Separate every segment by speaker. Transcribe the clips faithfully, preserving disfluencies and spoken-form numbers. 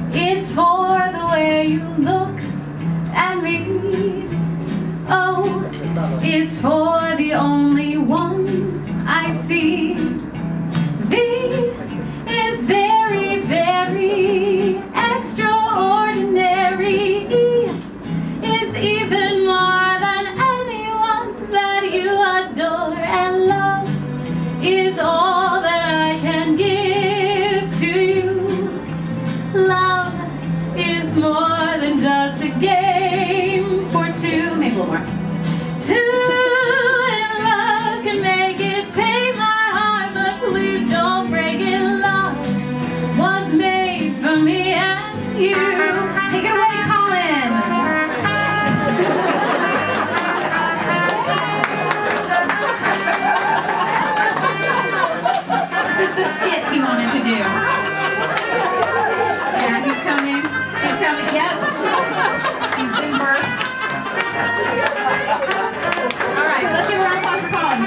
Speaker 1: is for the way you look at me. O is for the only one I see. V is very, very extraordinary. E is even more than anyone that you adore. And love is all that I can give to you. Love is more than just a game for two. Maybe a little more. Two in love can make it, take my heart, but please don't break it. Love was made for me and you. Take it away, Colin. This is the skit he wanted to do. Yeah, he's coming. He's coming. Yep. He's been birthed. All right, let's give a round of applause for Colin.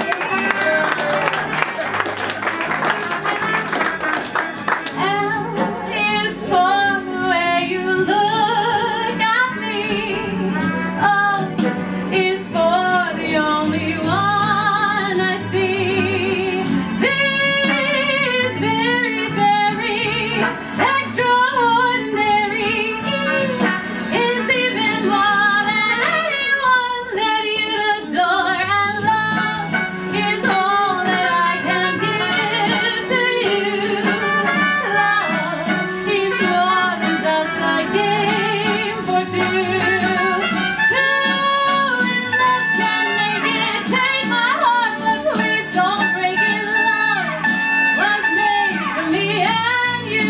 Speaker 1: L is for the way you look at me. O is for the only one I see. V is very, very extraordinary. E is even more than anyone that you adore. And love is all that I can give to you. Love is more than just a game for two. Two in love can make it, take my heart, but please don't break it. Love was made for me and you,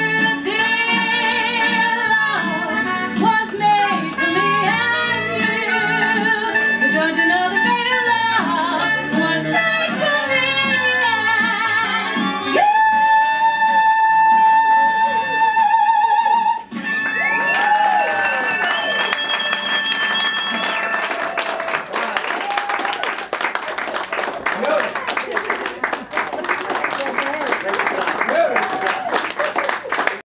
Speaker 1: dear. Love was made for me and you. Don't you know the